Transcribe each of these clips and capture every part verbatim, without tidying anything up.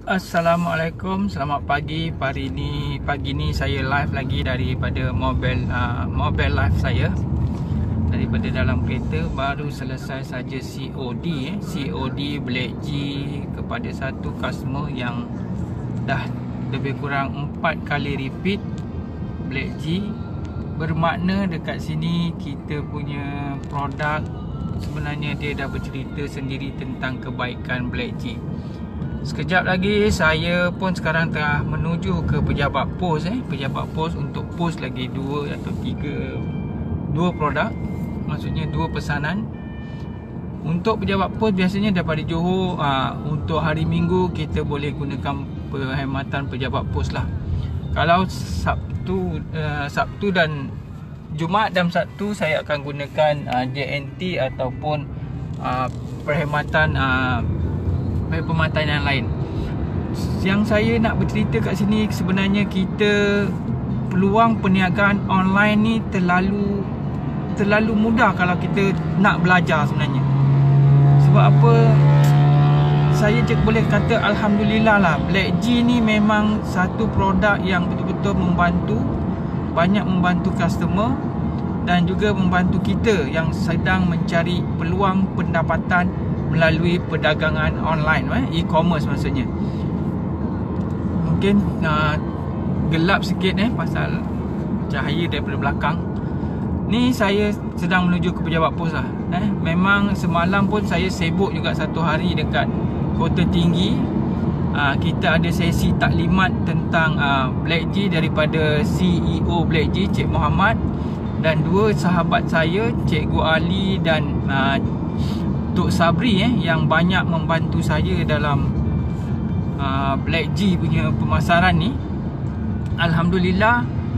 Assalamualaikum, selamat pagi. Hari ini pagi ni saya live lagi daripada mobil uh, mobil live saya daripada dalam kereta. Baru selesai saja C O D eh. C O D Black G kepada satu customer yang dah lebih kurang empat kali repeat Black G. Bermakna dekat sini kita punya produk sebenarnya dia dah bercerita sendiri tentang kebaikan Black G. Sekejap lagi saya pun sekarang tengah menuju ke pejabat pos eh pejabat pos untuk pos lagi dua atau tiga dua produk, maksudnya dua pesanan. Untuk pejabat pos biasanya daripada Johor, aa, untuk hari Minggu kita boleh gunakan perkhidmatan pejabat pos lah. Kalau Sabtu uh, Sabtu dan Jumaat dan Sabtu saya akan gunakan uh, J N T ataupun uh, perkhidmatan uh, perkhidmatan yang lain. Yang saya nak bercerita kat sini sebenarnya kita peluang perniagaan online ni terlalu terlalu mudah kalau kita nak belajar sebenarnya. Sebab apa? Saya je boleh kata alhamdulillah lah, Black G ni memang satu produk yang betul-betul membantu, banyak membantu customer dan juga membantu kita yang sedang mencari peluang pendapatan melalui perdagangan online, eh? e-commerce maksudnya. Mungkin uh, gelap sikit eh pasal cahaya daripada belakang. Ni saya sedang menuju ke pejabat pos lah. Eh? Memang semalam pun saya sibuk juga satu hari dekat Kota Tinggi. Uh, kita ada sesi taklimat tentang uh, Black G daripada C E O Black G, Cik Muhammad, dan dua sahabat saya, Cikgu Ali dan uh, Tok Sabri eh, yang banyak membantu saya dalam uh, Black G punya pemasaran ni. Alhamdulillah,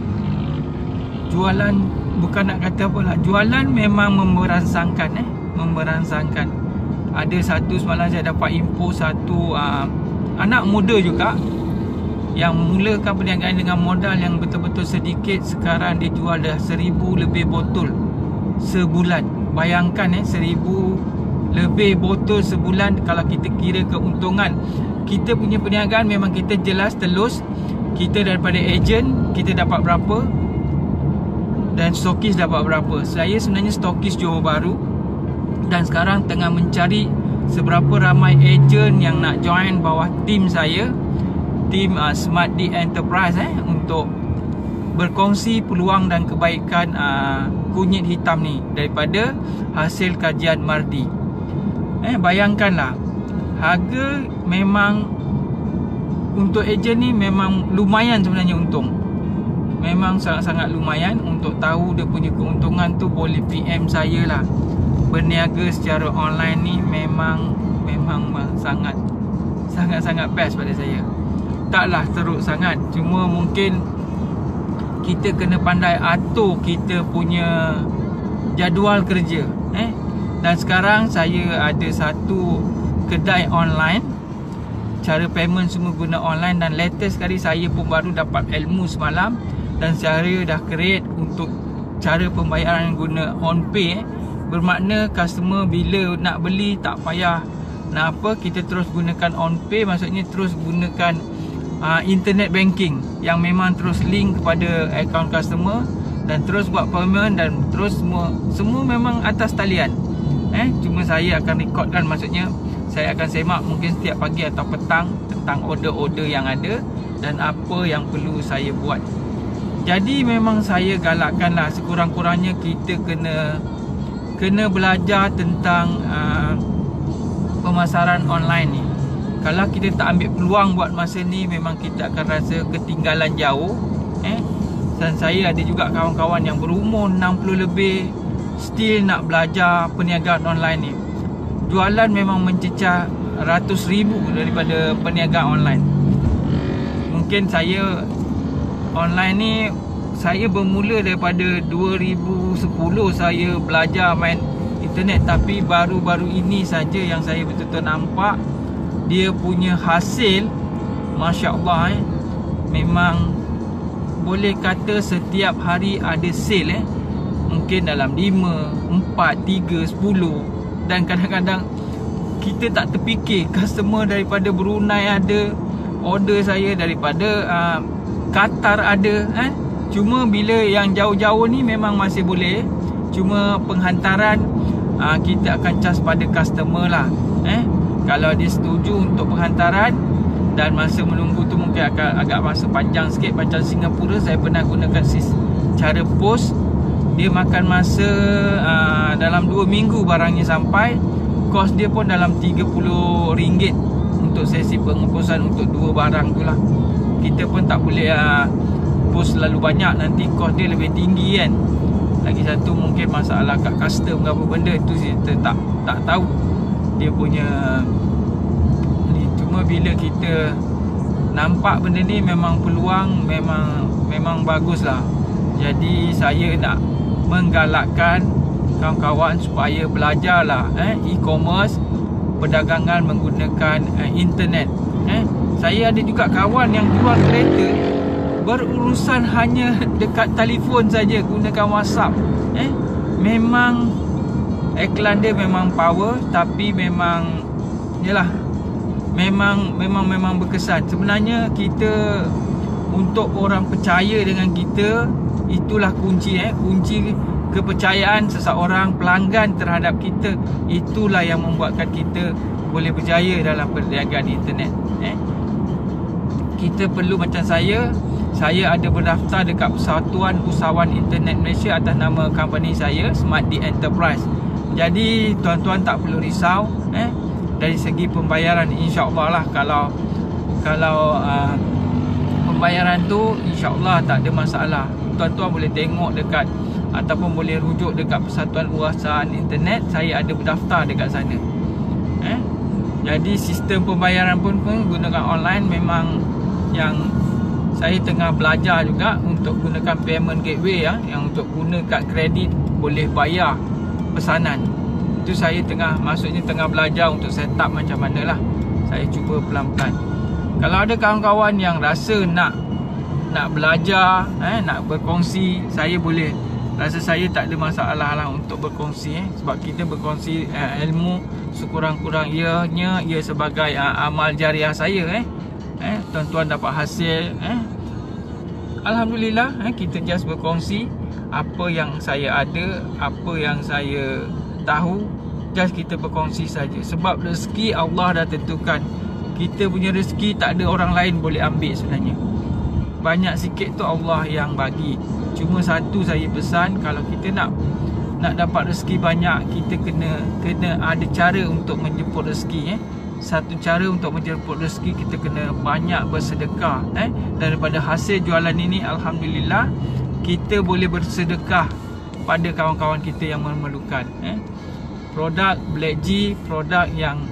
jualan bukan nak kata apa lah, jualan memang memberansangkan eh, memberansangkan. Ada satu semalam saya dapat info satu uh, anak muda juga yang mulakan perniagaan dengan modal yang betul-betul sedikit, sekarang dia jual dah seribu lebih botol sebulan. Bayangkan eh, seribu lebih botol sebulan. Kalau kita kira keuntungan kita punya perniagaan, memang kita jelas telus. Kita daripada ejen kita dapat berapa dan stokis dapat berapa. Saya sebenarnya stokis Johor Bahru dan sekarang tengah mencari seberapa ramai ejen yang nak join bawah tim saya, tim uh, Smart D Enterprise eh, untuk berkongsi peluang dan kebaikan uh, kunyit hitam ni daripada hasil kajian Mardi. Eh, bayangkanlah, harga memang untuk ejen ni memang lumayan sebenarnya untung. Memang sangat-sangat lumayan. Untuk tahu dia punya keuntungan tu boleh P M saya lah. Berniaga secara online ni memang memang sangat sangat-sangat best pada saya. Taklah teruk sangat, cuma mungkin kita kena pandai atur kita punya jadual kerja eh. Dan sekarang saya ada satu kedai online, cara payment semua guna online, dan latest sekali saya pun baru dapat ilmu semalam dan saya dah create untuk cara pembayaran guna OnPay eh. Bermakna customer bila nak beli tak payah nak apa, kita terus gunakan OnPay, maksudnya terus gunakan uh, internet banking yang memang terus link kepada akaun customer dan terus buat payment dan terus semua semua memang atas talian. Eh, cuma saya akan rekodkan, maksudnya saya akan semak mungkin setiap pagi atau petang tentang order-order yang ada dan apa yang perlu saya buat. Jadi memang saya galakkanlah sekurang-kurangnya kita kena kena belajar tentang uh, pemasaran online ni. Kalau kita tak ambil peluang buat masa ni, memang kita akan rasa ketinggalan jauh eh. Dan saya ada juga kawan-kawan yang berumur enam puluh lebih still nak belajar perniagaan online ni. Jualan memang mencecah ratus ribu daripada perniagaan online. Mungkin saya online ni, saya bermula daripada dua ribu sepuluh saya belajar main internet, tapi baru-baru ini saja yang saya betul-betul nampak dia punya hasil. Masya Allah eh. Memang boleh kata setiap hari ada sale eh. Mungkin dalam lima, empat, tiga, sepuluh. Dan kadang-kadang kita tak terfikir customer daripada Brunei ada, order saya daripada uh, Qatar ada eh? Cuma bila yang jauh-jauh ni memang masih boleh. Cuma penghantaran uh, kita akan charge pada customer lah eh? Kalau dia setuju untuk penghantaran dan masa menunggu tu mungkin akan agak masa panjang sikit. Macam Singapura, saya pernah gunakan sis, cara post. Dia makan masa uh, dalam dua minggu barangnya sampai. Kos dia pun dalam tiga puluh ringgit untuk sesi pengurusan untuk dua barang tu lah. Kita pun tak boleh uh, post terlalu banyak, nanti kos dia lebih tinggi kan. Lagi satu mungkin masalah kat custom ke apa benda tu kita tak tak tahu dia punya ni. Cuma bila kita nampak benda ni memang peluang, memang memang bagus lah. Jadi saya nak menggalakkan kawan-kawan supaya belajarlah eh, e-commerce, perdagangan menggunakan eh, internet eh. Saya ada juga kawan yang jual kereta berurusan hanya dekat telefon saja, gunakan WhatsApp eh. Memang iklan dia memang power, tapi memang yalah, memang memang memang berkesan. Sebenarnya kita, untuk orang percaya dengan kita, itulah kunci eh kunci kepercayaan seseorang, pelanggan terhadap kita. Itulah yang membuatkan kita boleh berjaya dalam perniagaan internet eh. Kita perlu, macam saya Saya ada berdaftar dekat Persatuan Usahawan Internet Malaysia atas nama company saya, Smart D Enterprise. Jadi tuan-tuan tak perlu risau eh, dari segi pembayaran. InsyaAllah lah, kalau Kalau uh, pembayaran tu InsyaAllah tak ada masalah. Tuan-tuan boleh tengok dekat, ataupun boleh rujuk dekat Persatuan Usahawan Internet. Saya ada berdaftar dekat sana eh. Jadi sistem pembayaran pun, pun gunakan online. Memang yang saya tengah belajar juga untuk gunakan payment gateway ya, yang untuk guna kad kredit boleh bayar pesanan. Itu saya tengah, maksudnya tengah belajar untuk set up macam mana lah. Saya cuba pelan-pelan. Kalau ada kawan-kawan yang rasa nak nak belajar eh, nak berkongsi, saya boleh, rasa saya tak ada masalah lah untuk berkongsi eh. Sebab kita berkongsi eh, ilmu sekurang-kurang ianya ia sebagai uh, amal jariah saya eh. Eh, tuan-tuan dapat hasil eh. Alhamdulillah eh, kita just berkongsi apa yang saya ada, apa yang saya tahu, just kita berkongsi saja. Sebab rezeki Allah dah tentukan. Kita punya rezeki tak ada orang lain boleh ambil sebenarnya. Banyak sikit tu Allah yang bagi. Cuma satu saya pesan, kalau kita nak nak dapat rezeki banyak, kita kena kena ada cara untuk menjemput rezeki eh. Satu cara untuk menjemput rezeki, kita kena banyak bersedekah eh. Daripada hasil jualan ini, alhamdulillah kita boleh bersedekah pada kawan-kawan kita yang memerlukan eh. Produk Black G, produk yang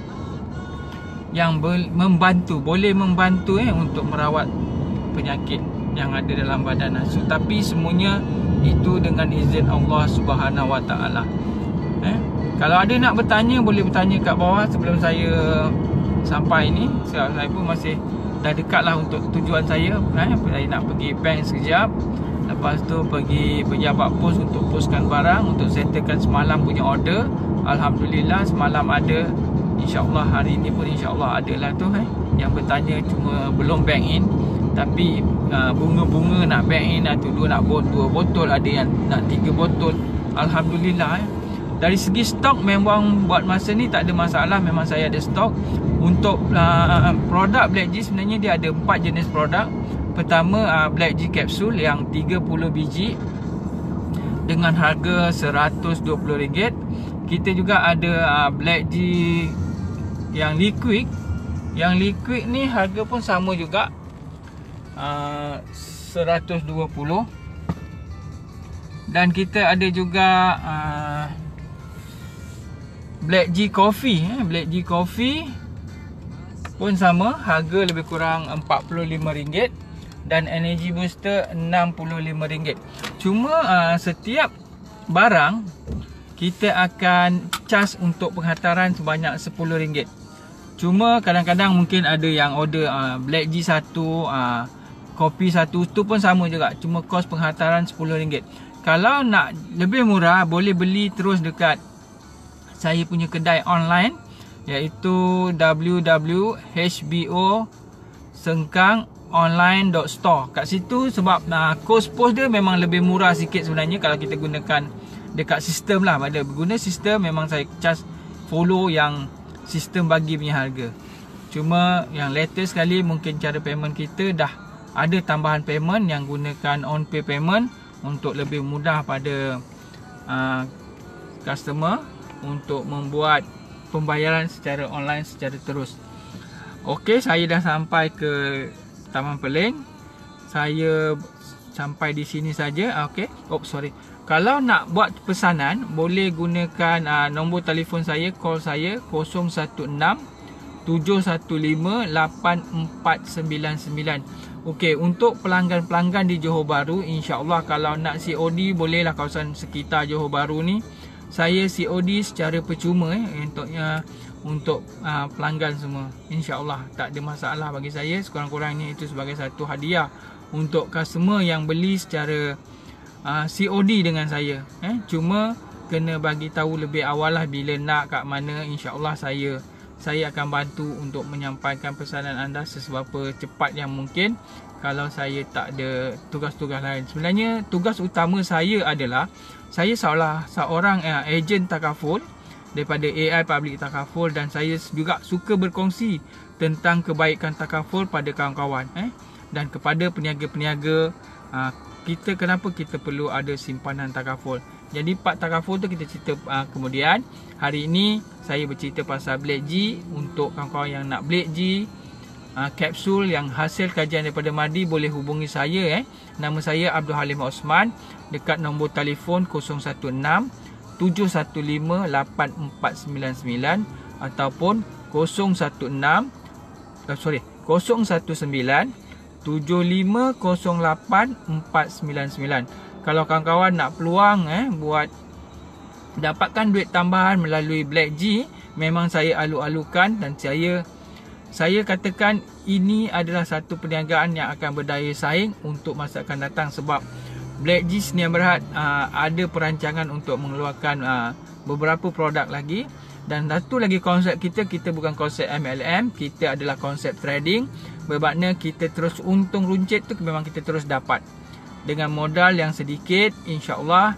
yang membantu, boleh membantu eh untuk merawat penyakit yang ada dalam badan. So, tapi semuanya itu dengan izin Allah Subhanahu Wa Taala eh. Kalau ada nak bertanya, boleh bertanya kat bawah sebelum saya sampai ni. Sebab saya pun masih dah dekat lah untuk tujuan saya eh. Saya nak pergi bank sekejap, lepas tu pergi pejabat pos untuk poskan barang, untuk settlekan semalam punya order. Alhamdulillah semalam ada. InsyaAllah hari ni pun insyaAllah ada lah tu eh. Yang bertanya cuma belum bank in, tapi uh, bunga-bunga nak bank in, atau dua nak bot, dua botol, ada yang nak tiga botol. Alhamdulillah eh. Dari segi stok memang buat masa ni tak ada masalah. Memang saya ada stok. Untuk uh, produk Black G sebenarnya dia ada empat jenis produk. Pertama uh, Black G Capsule yang tiga puluh biji dengan harga seratus dua puluh ringgit. Kita juga ada uh, Black G yang liquid. Yang liquid ni harga pun sama juga, uh, seratus dua puluh. Dan kita ada juga uh, Black G Coffee eh. Black G Coffee pun sama, harga lebih kurang empat puluh lima ringgit. Dan Energy Booster enam puluh lima ringgit. Cuma uh, setiap barang kita akan charge untuk penghantaran sebanyak sepuluh ringgit. Cuma kadang-kadang mungkin ada yang order uh, Black G satu, uh, kopi satu, tu pun sama juga. Cuma kos penghantaran sepuluh ringgit. Kalau nak lebih murah, boleh beli terus dekat saya punya kedai online, iaitu w w w dot h b o sengkang online dot store. Kat situ sebab uh, kos pos dia memang lebih murah sikit sebenarnya kalau kita gunakan dekat sistem lah. Pada guna sistem memang saya charge follow yang sistem bagi punya harga. Cuma yang latest sekali mungkin cara payment kita dah ada tambahan payment yang gunakan on pay payment untuk lebih mudah pada uh, customer untuk membuat pembayaran secara online secara terus. Okey, saya dah sampai ke Taman Peling. Saya sampai di sini saja. Okey. Oh, sorry. Kalau nak buat pesanan, boleh gunakan uh, nombor telefon saya, call saya kosong satu enam tujuh satu lima lapan empat sembilan sembilan. Okey, untuk pelanggan-pelanggan di Johor Bahru, insya-Allah kalau nak C O D bolehlah kawasan sekitar Johor Bahru ni. Saya C O D secara percuma eh untuknya untuk uh, pelanggan semua. InsyaAllah tak ada masalah bagi saya. Sekurang-kurangnya itu sebagai satu hadiah untuk customer yang beli secara uh, C O D dengan saya. Eh, cuma kena bagi tahu lebih awal lah bila nak kat mana. InsyaAllah saya saya akan bantu untuk menyampaikan pesanan anda seberapa cepat yang mungkin kalau saya tak ada tugas-tugas lain. Sebenarnya tugas utama saya adalah saya seolah seorang uh, ejen takaful daripada A I Public Takaful, dan saya juga suka berkongsi tentang kebaikan takaful pada kawan-kawan eh dan kepada peniaga-peniaga. uh, kita kenapa kita perlu ada simpanan takaful. Jadi part takaful tu kita cerita uh, kemudian. Hari ini saya bercerita pasal Blade G. Untuk kawan-kawan yang nak Blade G uh, kapsul yang hasil kajian daripada Madi, boleh hubungi saya eh. Nama saya Abdul Halim Osman dekat nombor telefon kosong satu enam tujuh satu lima lapan empat sembilan sembilan ataupun kosong satu enam uh, sorry kosong satu sembilan tujuh lima kosong lapan empat sembilan sembilan. Kalau kawan-kawan nak peluang eh buat dapatkan duit tambahan melalui Black G, memang saya alu-alukan dan saya saya katakan ini adalah satu perniagaan yang akan berdaya saing untuk masa akan datang, sebab Black G Sdn Bhd uh, ada perancangan untuk mengeluarkan uh, beberapa produk lagi. Dan satu lagi konsep kita, kita bukan konsep M L M, kita adalah konsep trading. Bermakna kita terus untung runcit tu memang kita terus dapat. Dengan modal yang sedikit, insya-Allah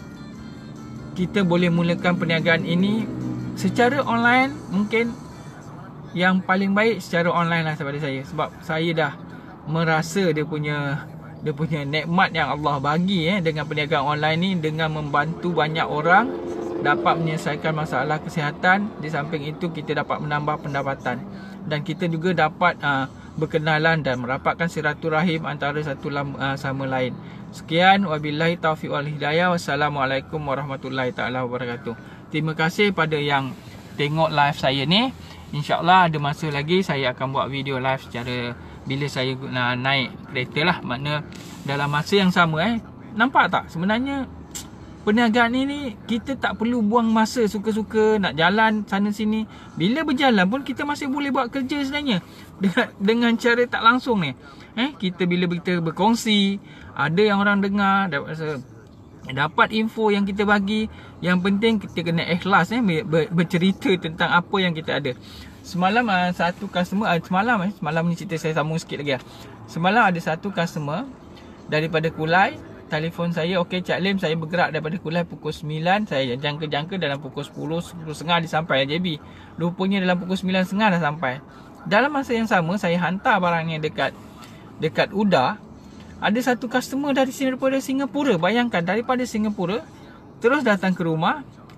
kita boleh mulakan perniagaan ini secara online. Mungkin yang paling baik secara online lah daripada saya, sebab saya dah merasa dia punya dia punya nikmat yang Allah bagi eh dengan perniagaan online ni, dengan membantu banyak orang dapat menyelesaikan masalah kesihatan. Di samping itu kita dapat menambah pendapatan dan kita juga dapat uh, berkenalan dan merapatkan silaturahim antara satu uh, sama lain. Sekian, wabillahi taufiq wal hidayah. Wassalamualaikum warahmatullahi taala wabarakatuh. Terima kasih pada yang tengok live saya ni. InsyaAllah ada masa lagi saya akan buat video live secara bila saya uh, naik kereta lah. Makna dalam masa yang sama eh. Nampak tak sebenarnya perniagaan ni, ni kita tak perlu buang masa suka-suka nak jalan sana sini. Bila berjalan pun kita masih boleh buat kerja sebenarnya dengan, dengan cara tak langsung ni. Eh, kita bila kita berkongsi, ada yang orang dengar, dapat, dapat info yang kita bagi. Yang penting kita kena ikhlas eh, ber, bercerita tentang apa yang kita ada. Semalam uh, satu customer, uh, semalam eh, semalam ni cerita saya sambung sikit lagi lah. Semalam ada satu customer daripada Kulai telefon saya, okey Cik Lim, saya bergerak daripada Kulai pukul sembilan, saya jangka-jangka dalam pukul sepuluh, sepuluh tiga puluh dia sampai J B. Rupanya dalam pukul sembilan tiga puluh dah sampai. Dalam masa yang sama saya hantar barangnya dekat dekat Uda. Ada satu customer dari sini, daripada Singapura. Bayangkan daripada Singapura terus datang ke rumah.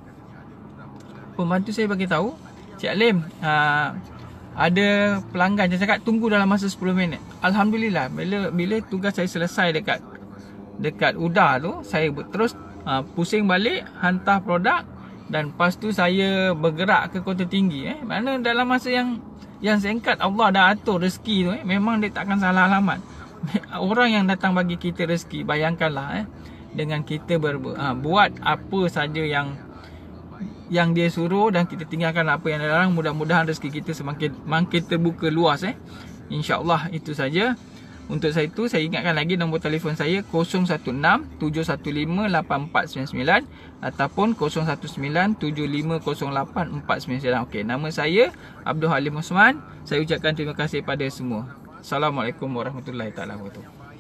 Pembantu saya bagi tahu, Cik Lim, uh, ada pelanggan, saya cakap tunggu dalam masa sepuluh minit. Alhamdulillah, bila bila tugas saya selesai dekat dekat Uda tu, saya terus uh, pusing balik, hantar produk, dan lepas tu saya bergerak ke Kota Tinggi eh. Mana dalam masa yang yang singkat Allah dah atur rezeki tu eh. Memang dia takkan salah alamat. Orang yang datang bagi kita rezeki, bayangkanlah eh, dengan kita ber, uh, buat apa saja yang yang dia suruh dan kita tinggalkan apa yang dilarang. Mudah-mudahan rezeki kita semakin makin terbuka luas eh. InsyaAllah itu saja. Untuk saya itu, saya ingatkan lagi nombor telefon saya kosong satu enam tujuh satu lima lapan empat sembilan sembilan ataupun kosong satu sembilan tujuh lima kosong lapan empat sembilan sembilan. Okey, nama saya Abdul Halim Osman. Saya ucapkan terima kasih pada semua. Assalamualaikum warahmatullahi taala wabarakatuh.